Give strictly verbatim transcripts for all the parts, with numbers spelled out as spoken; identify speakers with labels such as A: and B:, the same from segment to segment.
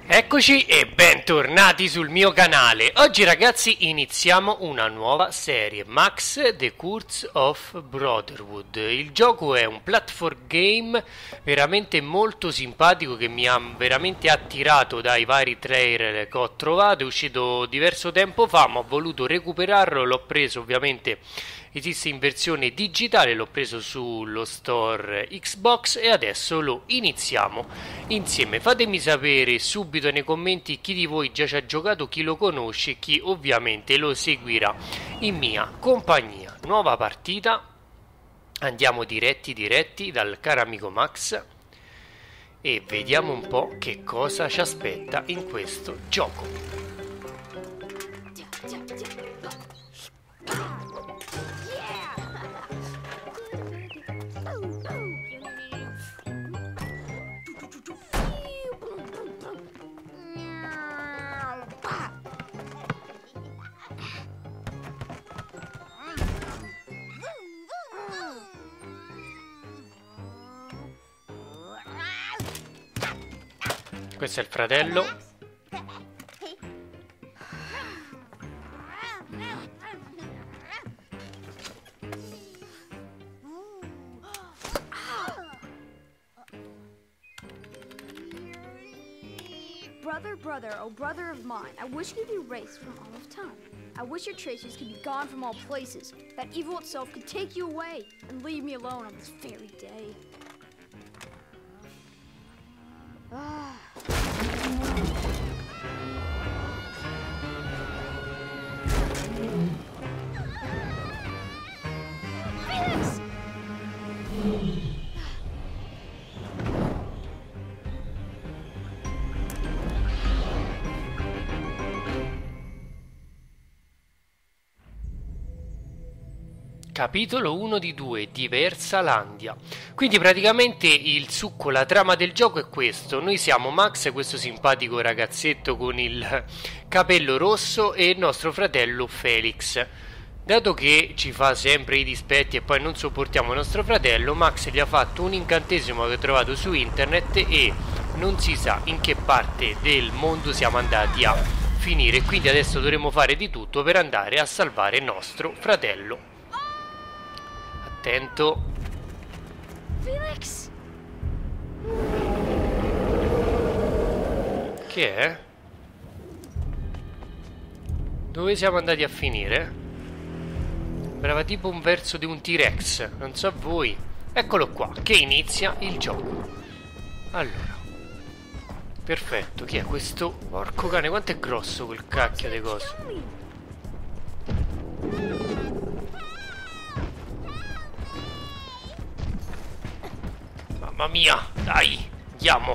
A: Eccoci e bentornati sul mio canale. Oggi ragazzi iniziamo una nuova serie, Max The Curse of Brotherhood. Il gioco è un platform game veramente molto simpatico che mi ha veramente attirato dai vari trailer che ho trovato. È uscito diverso tempo fa ma ho voluto recuperarlo, l'ho preso ovviamente, esiste in versione digitale, l'ho preso sullo store Xbox e adesso lo iniziamo insieme. Fatemi sapere subito nei commenti chi di voi già ci ha giocato, chi lo conosce e chi ovviamente lo seguirà in mia compagnia. Nuova partita, andiamo diretti diretti dal caro amico Max e vediamo un po' che cosa ci aspetta in questo gioco. Questo è il fratello.
B: Brother, brother, oh brother of mine, I wish you could be erased from all of time. I wish your traces could be gone from all places. That evil itself could take you away and leave me alone on this very day. Ah. Felix!
A: Capitolo uno di due, Diversalandia. Quindi praticamente il succo, la trama del gioco è questo. Noi siamo Max, questo simpatico ragazzetto con il capello rosso, e il nostro fratello Felix. Dato che ci fa sempre i dispetti e poi non sopportiamo il nostro fratello, Max gli ha fatto un incantesimo che ho trovato su internet e non si sa in che parte del mondo siamo andati a finire. Quindi adesso dovremo fare di tutto per andare a salvare il nostro fratello. Attento.
B: Felix!
A: Che è? Dove siamo andati a finire? Sembrava tipo un verso di un T-Rex, non so voi. Eccolo qua, che inizia il gioco. Allora, perfetto, chi è questo? Porco cane, quanto è grosso quel cacchio di coso. Mamma mia, dai, andiamo.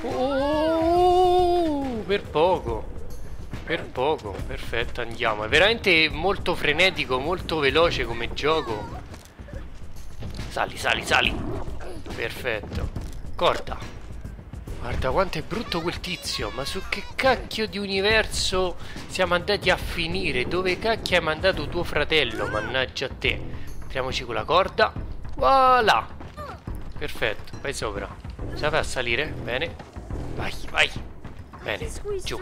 A: Oh, per poco. Per poco, perfetto, andiamo. È veramente molto frenetico, molto veloce come gioco. Sali, sali, sali. Perfetto. Corda. Guarda quanto è brutto quel tizio. Ma su che cacchio di universo siamo andati a finire? Dove cacchio hai mandato tuo fratello? Mannaggia a te. Tiriamoci con la corda. Voilà. Perfetto, vai sopra. Ce la fai a salire? Bene. Vai, vai. Bene, giù.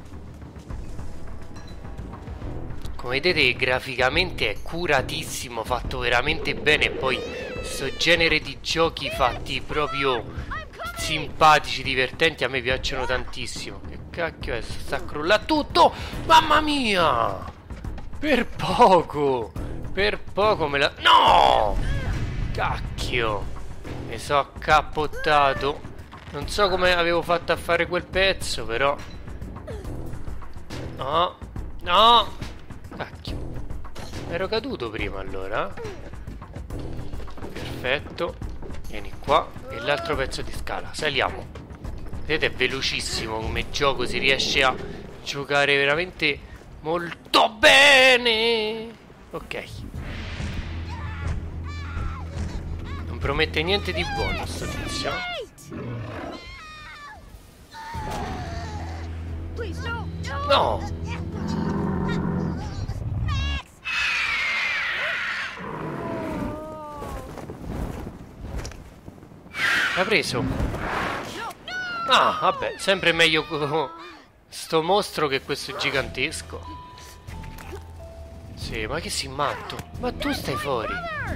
A: Come vedete graficamente è curatissimo, fatto veramente bene. Poi questo genere di giochi fatti proprio simpatici, divertenti, a me piacciono tantissimo. Che cacchio è? Sta crollando tutto. Mamma mia. Per poco. Per poco me la... No. Cacchio. Mi so accappottato. Non so come avevo fatto a fare quel pezzo, però. No. No. Cacchio. Ero caduto prima allora. Perfetto. Vieni qua. E l'altro pezzo di scala. Saliamo. Vedete, è velocissimo come gioco. Si riesce a giocare veramente molto bene. Ok. Non promette niente di buono sto tizio. No. L'ha preso. Ah, vabbè, sempre meglio con sto mostro che questo gigantesco. Sì, ma che sei matto? Ma tu stai fuori.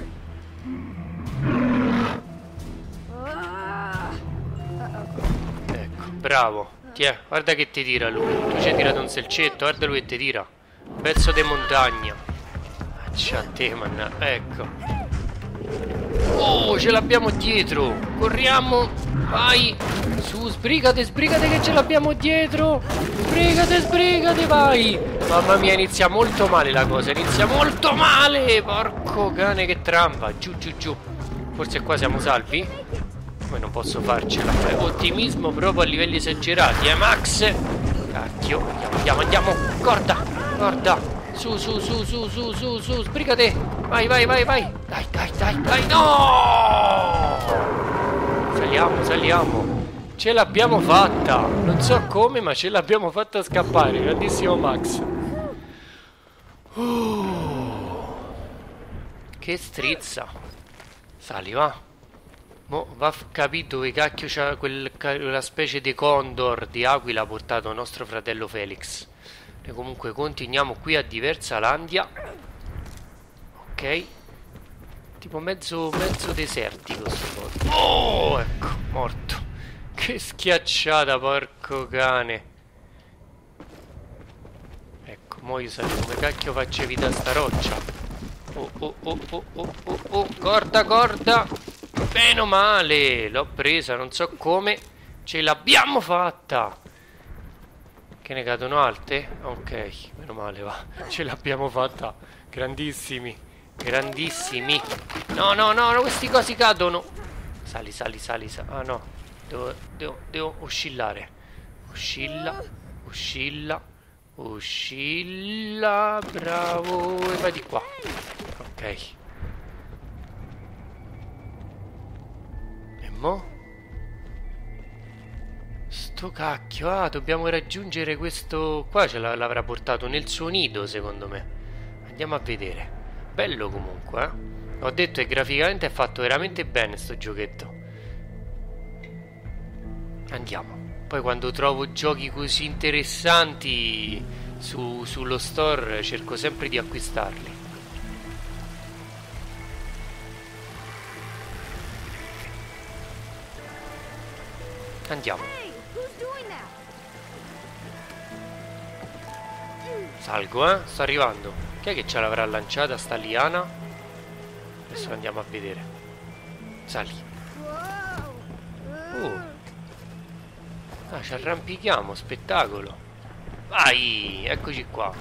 A: Ecco, bravo. Tiè, guarda che ti tira lui. Tu ci hai tirato un selcetto, guarda lui che ti tira. Pezzo di montagna. Faccia a te, manna. Ecco. Oh, ce l'abbiamo dietro. Corriamo. Vai. Su, sbrigate, sbrigate che ce l'abbiamo dietro. Sbrigate, sbrigate, vai. Mamma mia, inizia molto male la cosa. Inizia molto male. Porco cane che trampa. Giù, giù, giù. Forse qua siamo salvi? Poi non posso farcela. È ottimismo proprio a livelli esagerati, eh, Max? Cacchio. Andiamo, andiamo, andiamo. Corda, corda. Su, su, su, su, su, su, su, sbrigate. Vai, vai, vai, vai. Dai, dai, dai, dai. No! Saliamo, saliamo. Ce l'abbiamo fatta. Non so come, ma ce l'abbiamo fatta scappare. Grandissimo Max. Uh, che strizza. Sali, va. Mo va a capire dove cacchio c'ha quel, quella specie di condor di aquila ha portato il nostro fratello Felix. Noi comunque continuiamo qui a Diversalandia. Ok. Tipo mezzo, mezzo desertico sto posto. Oh, ecco, morto. Che schiacciata, porco cane. Ecco, mo io so come cacchio faccio vita a sta roccia. Oh, oh, oh, oh, oh, oh, oh. Corda, corda. Meno male. L'ho presa, non so come. Ce l'abbiamo fatta. Che ne cadono alte? Ok, meno male, va. Ce l'abbiamo fatta. Grandissimi. Grandissimi. No, no, no, no, questi cosi cadono. Sali, sali, sali, sali. Ah, no. Devo, devo, devo oscillare. Oscilla, oscilla, oscilla. Bravo. E vai di qua. Ok. E mo'? Sto cacchio, ah, dobbiamo raggiungere questo... Qua ce l'avrà portato nel suo nido, secondo me. Andiamo a vedere. Bello comunque, eh. Ho detto che graficamente è fatto veramente bene sto giochetto. Andiamo. Poi quando trovo giochi così interessanti su, sullo store cerco sempre di acquistarli. Andiamo. Salgo, eh? Sto arrivando. Chi è che ce l'avrà lanciata sta liana? Adesso andiamo a vedere. Sali. Oh. Ah, ci arrampichiamo, spettacolo. Vai, eccoci qua.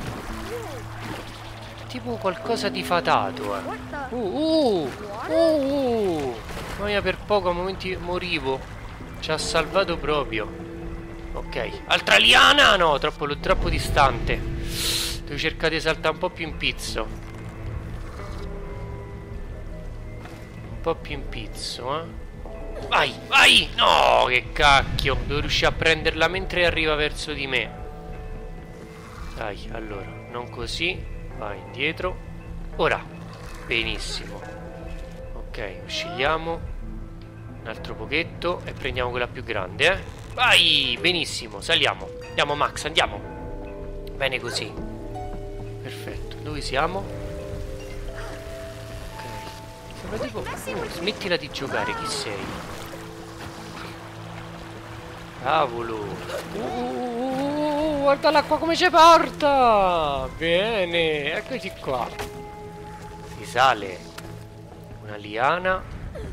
A: Tipo qualcosa di fatato, eh. Uh, uh, uh, uh. Ma io per poco a momenti morivo. Ci ha salvato proprio. Ok, altra liana! No, troppo, troppo distante. Devo cercare di saltare un po' più in pizzo. Un po' più in pizzo, eh. Vai, vai! No, che cacchio. Devo riuscire a prenderla mentre arriva verso di me. Dai, allora, non così. Vai, indietro. Ora. Benissimo. Ok, oscilliamo. Un altro pochetto e prendiamo quella più grande, eh. Vai, benissimo, saliamo. Andiamo Max, andiamo. Bene così. Perfetto, dove siamo? Ok. Sembra tipo... Oh, smettila di giocare, chi sei? Cavolo. Uh, uh, uh, guarda l'acqua come ci porta. Bene, eccoci qua. Si sale. Una liana.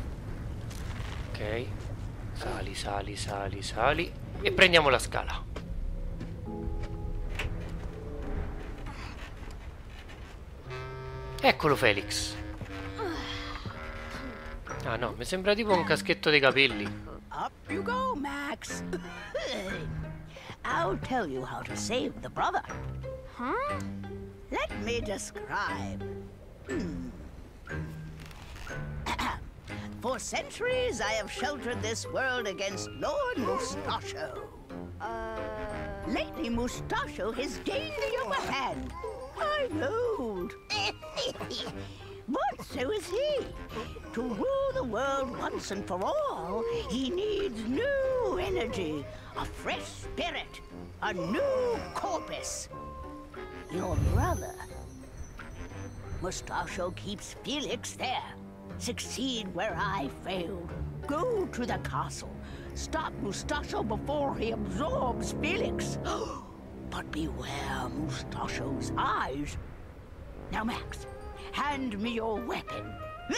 A: Ok. Sali, sali, sali, sali. E prendiamo la scala. Eccolo Felix. Ah no, mi sembra tipo un caschetto dei capelli.
C: Up you go, Max. I'll tell you how to save the brother.
B: Huh?
C: Let me describe. Hmm. For centuries, I have sheltered this world against Lord Mustachio.
B: Uh...
C: Lately, Mustachio has gained the upper hand. I'm old. but so is he. To rule the world once and for all, he needs new energy, a fresh spirit, a new corpus. Your brother, Mustachio, keeps Felix there. Succeed where I failed. Go to the castle. Stop Mustachio before he absorbs Felix. But beware Mustachio's eyes. Now, Max, hand me your weapon.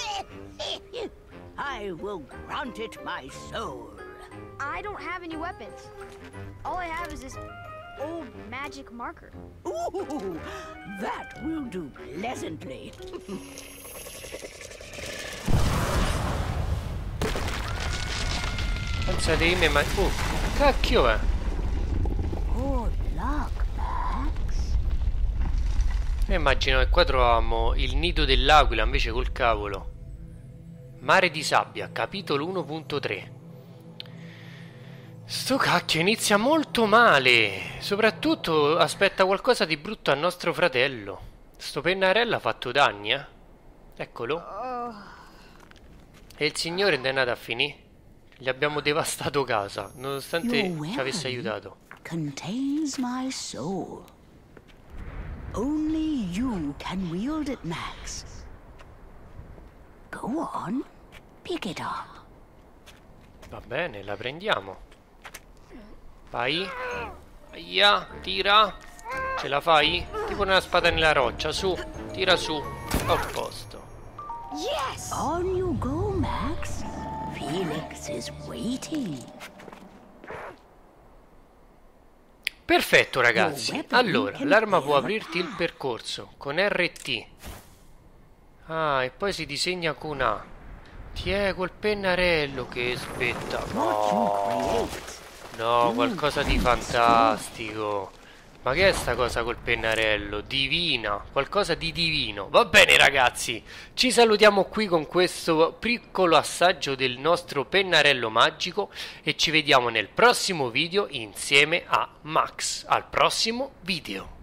C: I will grant it my soul.
B: I don't have any weapons. All I have is this old magic marker.
C: Ooh, that will do pleasantly.
A: Pensa di me, ma... Oh, cacchio è?
C: Good luck, Max.
A: Io immagino che qua trovavamo il nido dell'aquila invece col cavolo. Mare di sabbia, capitolo uno punto tre. Sto cacchio inizia molto male. Soprattutto aspetta qualcosa di brutto al nostro fratello. Sto pennarello ha fatto danni, eh? Eccolo. E il signore è andato a finire. Gli abbiamo devastato casa, nonostante ci avesse aiutato.
C: Contains my soul. Only you can wield it, Max. Go on, pick it up.
A: Va bene, la prendiamo. Vai. Aia, tira. Ce la fai? Tipo una spada nella roccia, su. Tira su. A posto.
B: Yes!
C: On you go, Max. Felix is waiting.
A: Perfetto, ragazzi. Allora, l'arma può aprirti il percorso con R T. Ah, e poi si disegna con A. Ti è col pennarello che spetta. No, no, qualcosa di fantastico. Ma che è sta cosa col pennarello? Divina, qualcosa di divino. Va bene, ragazzi, ci salutiamo qui con questo piccolo assaggio del nostro pennarello magico e ci vediamo nel prossimo video insieme a Max. Al prossimo video.